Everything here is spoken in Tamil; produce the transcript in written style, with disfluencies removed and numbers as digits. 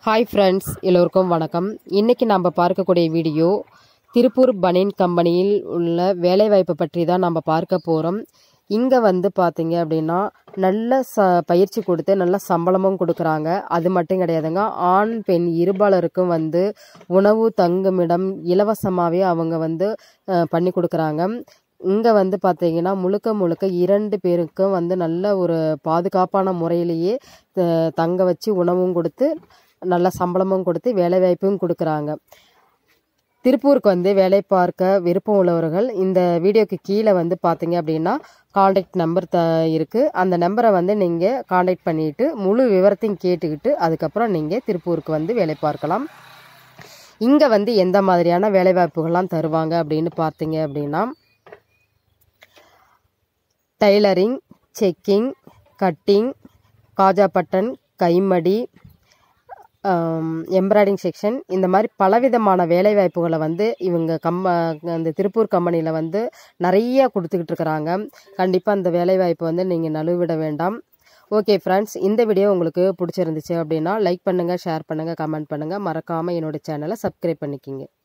ஹாய் ஃப்ரெண்ட்ஸ், எல்லோருக்கும் வணக்கம். இன்றைக்கி நம்ம பார்க்கக்கூடிய வீடியோ திருப்பூர் பனியன் கம்பெனியில் உள்ள வேலைவாய்ப்பு பற்றி தான் நம்ம பார்க்க போகிறோம். இங்கே பார்த்தீங்க அப்படின்னா நல்ல பயிற்சி கொடுத்து நல்ல சம்பளமும் கொடுக்குறாங்க. அது மட்டும் கிடையாதுங்க, ஆண் பெண் இருபாலருக்கும் உணவு தங்குமிடம் இலவசமாகவே அவங்க பண்ணி கொடுக்குறாங்க. இங்கே பார்த்தீங்கன்னா முழுக்க முழுக்க 2 பேருக்கும் நல்ல ஒரு பாதுகாப்பான முறையிலேயே தங்க வச்சு உணவும் கொடுத்து நல்ல சம்பளமும் கொடுத்து வேலைவாய்ப்பும் கொடுக்குறாங்க. திருப்பூருக்கு வேலை பார்க்க விருப்பம் உள்ளவர்கள் இந்த வீடியோக்கு கீழே பார்த்தீங்க அப்படின்னா காண்டாக்ட் நம்பர் இருக்குது. அந்த நம்பரை நீங்கள் காண்டாக்ட் பண்ணிவிட்டு முழு விவரத்தையும் கேட்டுக்கிட்டு அதுக்கப்புறம் நீங்கள் திருப்பூருக்கு வேலை பார்க்கலாம். இங்கே எந்த மாதிரியான வேலைவாய்ப்புகள்லாம் தருவாங்க அப்படின்னு பார்த்தீங்க அப்படின்னா டைலரிங், செக்கிங், கட்டிங், காஜா பட்டன், கைமடி, எம்ப்ராய்டிங் செக்ஷன், இந்த மாதிரி பலவிதமான வேலைவாய்ப்புகளை இவங்க அந்த திருப்பூர் கம்பெனியில் நிறைய கொடுத்துக்கிட்டு இருக்கிறாங்க. கண்டிப்பாக அந்த வேலைவாய்ப்பு நீங்கள் நழுவிட வேண்டாம். ஓகே ஃப்ரெண்ட்ஸ், இந்த வீடியோ உங்களுக்கு பிடிச்சிருந்துச்சு அப்படின்னா லைக் பண்ணுங்கள், ஷேர் பண்ணுங்கள், கமெண்ட் பண்ணுங்கள். மறக்காமல் என்னோடய சேனலை சப்ஸ்கிரைப் பண்ணிக்கிங்க.